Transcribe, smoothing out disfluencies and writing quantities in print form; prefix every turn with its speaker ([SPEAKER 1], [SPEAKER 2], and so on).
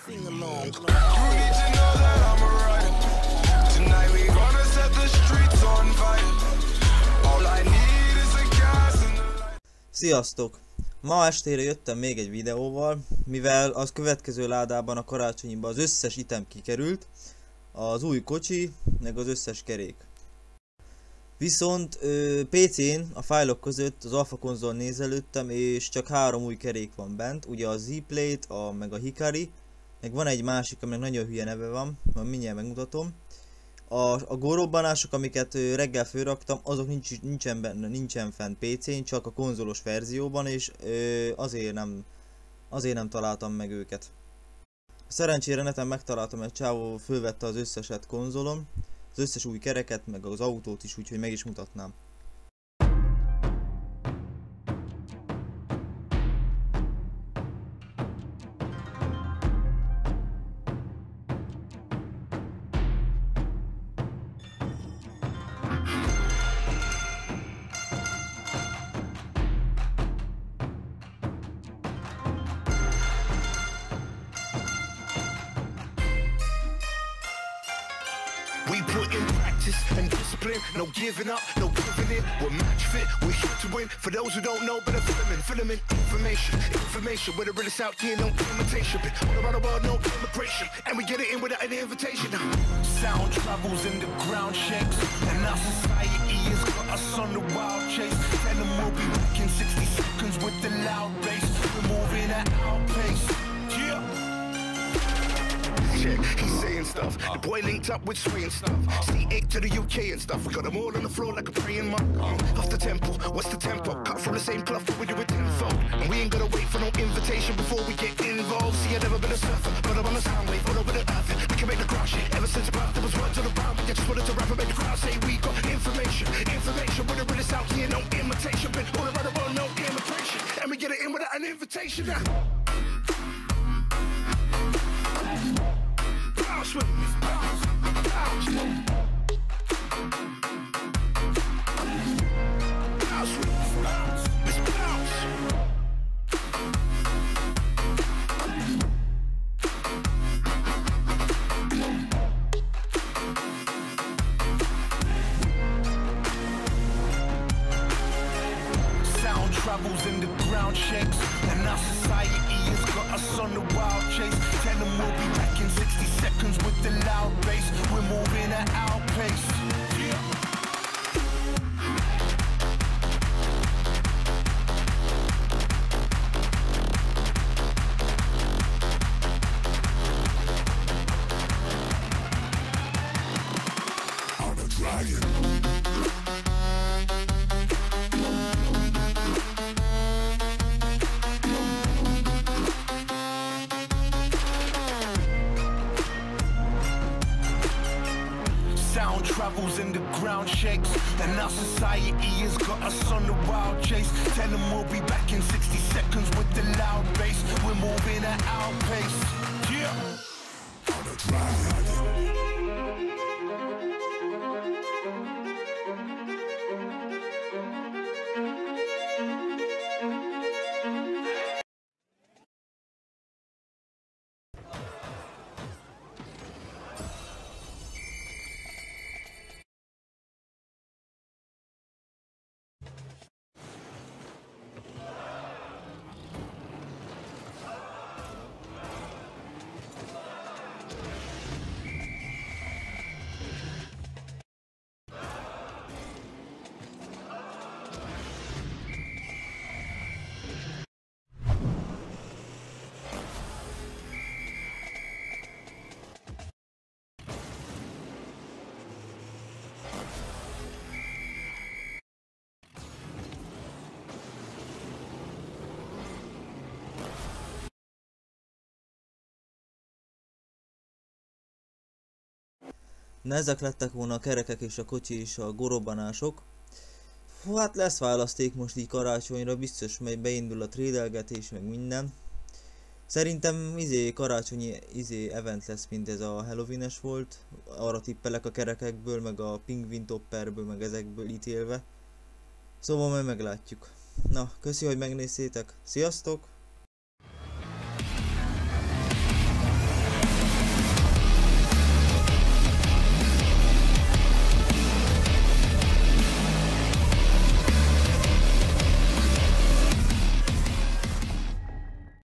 [SPEAKER 1] Sing along.
[SPEAKER 2] You need to know that I'm alright. Tonight we gonna set the streets on fire. All I need is the gas and the light.
[SPEAKER 3] Sziasztok! Ma estére jöttem még egy videóval, mivel az következő ládában a karácsonyiban az összes item kikerült, az új kocsi, meg az összes kerék. Viszont PC-n a fájlok között az Alpha konzol nézelődtem, és csak 3 új kerék van bent, ugye a Z-Plate, meg a Hikari, meg van egy másik, aminek nagyon hülye neve van, majd mindjárt megmutatom. A górobbanások, amiket reggel fölraktam, azok nincsen fent PC-n, csak a konzolos verzióban, és azért nem találtam meg őket. Szerencsére neten megtaláltam, egy csávó fölvette az összeset konzolom, az összes új kereket, meg az autót is, úgyhogy meg is mutatnám.
[SPEAKER 4] We put in practice and discipline, no giving up, no giving in. We're match fit, we're here to win. For those who don't know, better filament information. Information, where the realest out here, no imitation. All around the world, no immigration. And we get it in without any invitation. Sound travels in the ground shakes. And our society has got us on the wild chase. Tell them we'll be back in 60 seconds with the loud bass. We're moving at our pace. Yeah. He's saying stuff. The boy linked up with Sway and stuff. C8 to the UK and stuff. We got them all on the floor like a praying monk. Off the tempo, what's the tempo? Cut from the same cloth, but we do it tenfold. And we ain't gonna wait for no invitation before we get involved. See, I've never been a surfer, but I'm on a sound wave all over the earth. We can make the crowd shake. Ever since birth, there was words on the ground. We just wanted to rap and make the crowd say we got information. Information, we're the realest out here, no imitation. Been all around the world, no immigration. And we get it in without an invitation now. Bounce with me, bounce, bounce. Bounce with me, bounce, let's bounce. Sound travels and the ground shakes, and our society has got us on the wild chase. Tell them we'll be back in 60 seconds with the loud bass. We're moving at our pace. Yeah. I'm a dragon. Sound travels and the ground shakes, and our society has got us on the wild chase. Tell them we'll be back in 60 seconds with the loud bass. We're moving at our pace. Yeah. On a dragon.
[SPEAKER 3] Na, ezek lettek volna a kerekek és a kocsi és a gorobbanások. Hú, hát lesz választék most így karácsonyra, biztos majd beindul a trédelgetés, meg minden. Szerintem karácsonyi event lesz, mint ez a Halloween-es volt. Arra tippelek a kerekekből, meg a Pingvin Topperből, meg ezekből ítélve. Szóval majd meglátjuk. Na, köszi, hogy megnéztétek. Sziasztok!